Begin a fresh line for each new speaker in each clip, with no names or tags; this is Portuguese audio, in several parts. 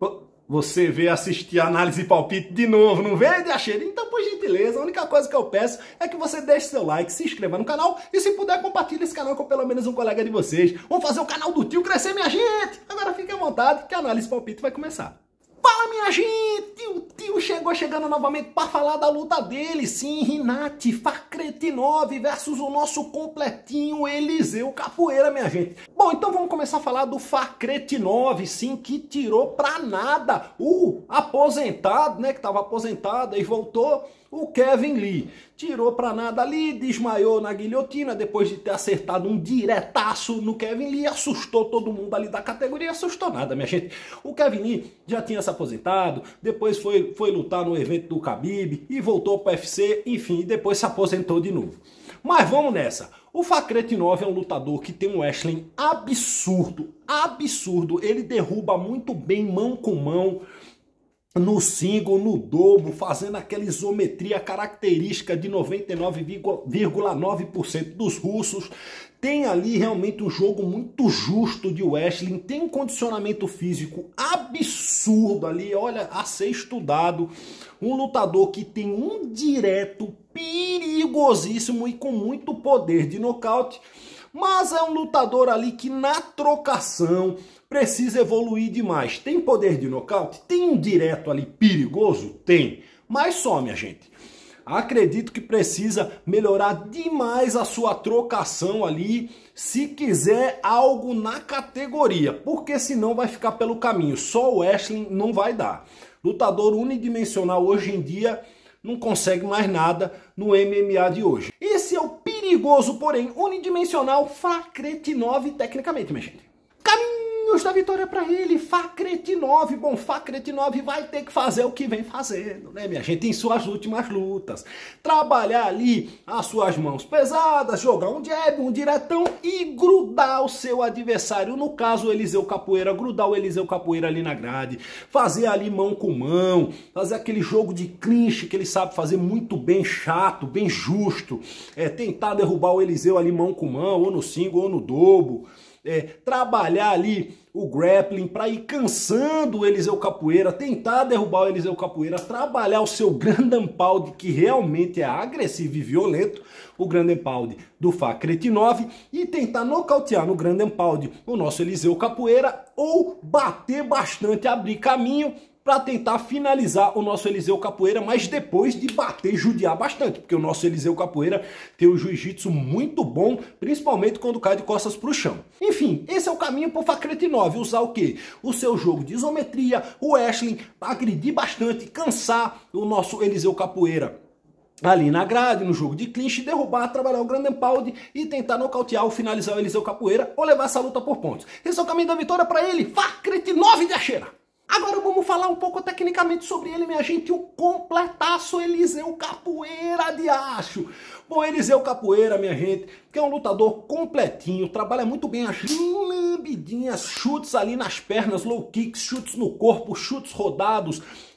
Você veio assistir a análise e palpite de novo, não veio, Diacheiro? Então, por gentileza, a única coisa que eu peço é que você deixe seu like, se inscreva no canal e, se puder, compartilhe esse canal com pelo menos um colega de vocês. Vamos fazer o canal do tio crescer, minha gente! Agora fique à vontade que a análise e palpite vai começar. Fala, minha gente! O tio chegando novamente para falar da luta dele. Sim, Rinat Fakhretdinov versus o nosso completinho Eliseu Capoeira, minha gente. Bom, então vamos começar a falar do Fakhretdinov, sim, que tirou pra nada o aposentado, né, que estava aposentado e voltou, o Kevin Lee. Tirou pra nada ali, desmaiou na guilhotina depois de ter acertado um diretaço no Kevin Lee, assustou todo mundo ali da categoria, assustou nada, minha gente. O Kevin Lee já tinha se aposentado, depois foi lutar no evento do Khabib e voltou para o UFC, enfim, depois se aposentou de novo. Mas vamos nessa. O Fakhretdinov é um lutador que tem um wrestling absurdo, absurdo. Ele derruba muito bem mão com mão, no single, no dobro, fazendo aquela isometria característica de 99,9% dos russos. Tem ali realmente um jogo muito justo de wrestling, tem um condicionamento físico absurdo ali, olha, a ser estudado. Um lutador que tem um direto perigosíssimo e com muito poder de nocaute, mas é um lutador ali que na trocação precisa evoluir demais. Tem poder de nocaute? Tem um direto ali perigoso? Tem. Mas só, minha gente. Acredito que precisa melhorar demais a sua trocação ali, se quiser algo na categoria, porque senão vai ficar pelo caminho. Só o wrestling não vai dar. Lutador unidimensional hoje em dia não consegue mais nada no MMA de hoje. Esse é o perigoso, porém unidimensional Fakhretdinov tecnicamente, minha gente. Caminhos da vitória para ele, Fakhretdinov. Bom, Fakhretdinov vai ter que fazer o que vem fazendo, né, minha gente, em suas últimas lutas. Trabalhar ali as suas mãos pesadas, jogar um jab, um diretão e grudar o seu adversário. No caso, o Eliseu Capoeira, grudar o Eliseu Capoeira ali na grade, fazer ali mão com mão, fazer aquele jogo de clinch que ele sabe fazer muito bem, chato, bem justo. Tentar derrubar o Eliseu ali mão com mão, ou no single ou no dobro. Trabalhar ali o grappling para ir cansando o Eliseu Capoeira, tentar derrubar o Eliseu Capoeira, trabalhar o seu Ground & Pound, que realmente é agressivo e violento, o Ground & Pound do Fakhretdinov, e tentar nocautear no Ground & Pound o nosso Eliseu Capoeira, ou bater bastante, abrir caminho para tentar finalizar o nosso Eliseu Capoeira, mas depois de bater e judiar bastante, porque o nosso Eliseu Capoeira tem um jiu-jitsu muito bom, principalmente quando cai de costas para o chão. Enfim, esse é o caminho para o Fakhretdinov, usar o quê? O seu jogo de isometria, o wrestling, agredir bastante, cansar o nosso Eliseu Capoeira ali na grade, no jogo de clinch, derrubar, trabalhar o Ground & Pound e tentar nocautear ou finalizar o Eliseu Capoeira ou levar essa luta por pontos. Esse é o caminho da vitória para ele, Fakhretdinov de Acheira. Agora vamos falar um pouco tecnicamente sobre ele, minha gente, o completaço Eliseu Capoeira de Acho. Bom, Eliseu Capoeira, minha gente, que é um lutador completinho, trabalha muito bem as lambidinhas, chutes ali nas pernas, low kicks, chutes no corpo, chutes rodados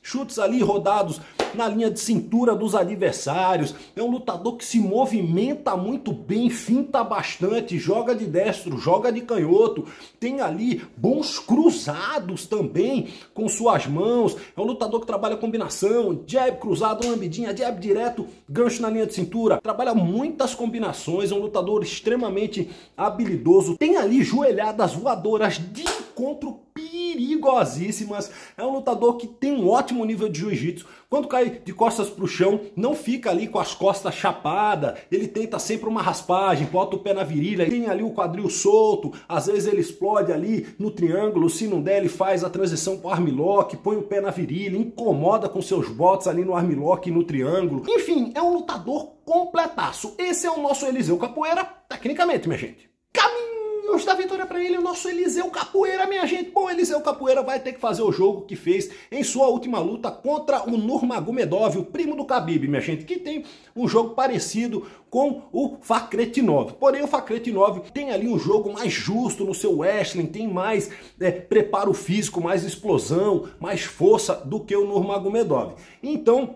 na linha de cintura dos adversários. É um lutador que se movimenta muito bem, finta bastante, joga de destro, joga de canhoto, tem ali bons cruzados também com suas mãos. É um lutador que trabalha combinação, jab cruzado, lambidinha, jab direto, gancho na linha de cintura, trabalha muitas combinações, é um lutador extremamente habilidoso, tem ali joelhadas voadoras de encontro perigosíssimas. É um lutador que tem um ótimo nível de jiu-jitsu. Quando cai de costas para o chão, não fica ali com as costas chapadas, ele tenta sempre uma raspagem, bota o pé na virilha, tem ali o quadril solto, às vezes ele explode ali no triângulo, se não der ele faz a transição para o armlock, põe o pé na virilha, incomoda com seus botes ali no armlock e no triângulo. Enfim, é um lutador completaço. Esse é o nosso Eliseu Capoeira, tecnicamente, minha gente. Caminhos da vitória para ele, o nosso Eliseu Capoeira, minha gente. Bom, Eliseu Capoeira vai ter que fazer o jogo que fez em sua última luta contra o Nurmagomedov, o primo do Khabib, minha gente, que tem um jogo parecido com o Fakhretdinov. Porém, o Fakhretdinov tem ali um jogo mais justo no seu wrestling, tem mais preparo físico, mais explosão, mais força do que o Nurmagomedov. Então,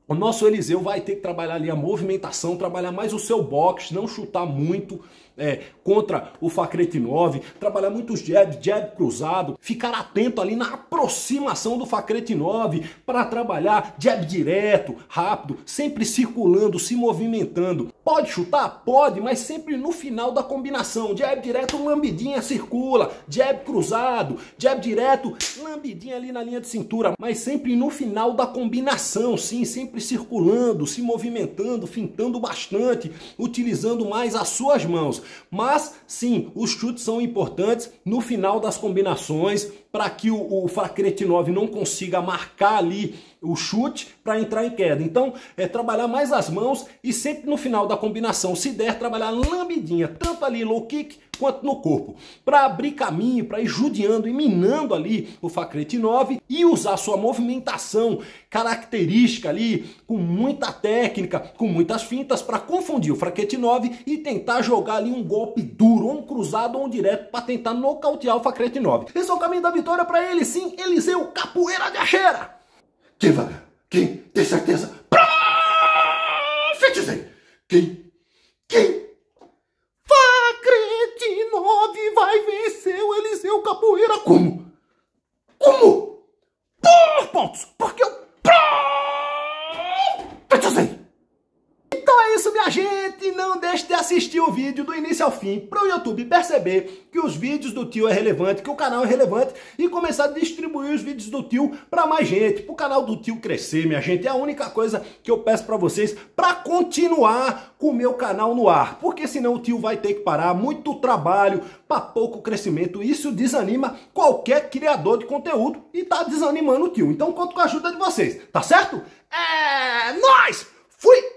O nosso Eliseu vai ter que trabalhar ali a movimentação, trabalhar mais o seu boxe, não chutar muito contra o Fakhretdinov, trabalhar muito jab cruzado, ficar atento ali na aproximação do Fakhretdinov para trabalhar jab direto, rápido, sempre circulando, se movimentando. Pode chutar? Pode, mas sempre no final da combinação. Jab direto, lambidinha, circula. Jab cruzado, jab direto, lambidinha ali na linha de cintura. Mas sempre no final da combinação, sim, sempre circulando, se movimentando, fintando bastante, utilizando mais as suas mãos. Mas, sim, os chutes são importantes no final das combinações para que o Fakhretdinov não consiga marcar ali o chute para entrar em queda. Então, trabalhar mais as mãos e sempre no final da combinação, se der, trabalhar lambidinha, tanto ali low kick quanto no corpo, para abrir caminho, para ir judiando e minando ali o Fakhretdinov e usar sua movimentação característica ali, com muita técnica, com muitas fintas, para confundir o Fakhretdinov e tentar jogar ali um golpe duro, ou um cruzado ou um direto, para tentar nocautear o Fakhretdinov. Esse é o caminho da vitória para ele, sim, Eliseu Capoeira de Axera!
Quem vai ganhar? Quem? Tem certeza? Profetizei! Quem?
Fakhretdinov vai vencer o Eliseu Capoeira.
Como?
Por pontos! Porque eu
Profetizei!
Então é isso, minha gente. Não deixe de assistir o vídeo do início ao fim para o YouTube perceber que os vídeos do tio é relevante, que o canal é relevante e começar a distribuir os vídeos do tio para mais gente, para o canal do tio crescer, minha gente. É a única coisa que eu peço para vocês para continuar com o meu canal no ar, porque senão o tio vai ter que parar, muito trabalho para pouco crescimento. Isso desanima qualquer criador de conteúdo e tá desanimando o tio. Então conto com a ajuda de vocês, tá certo? É nóis! Fui!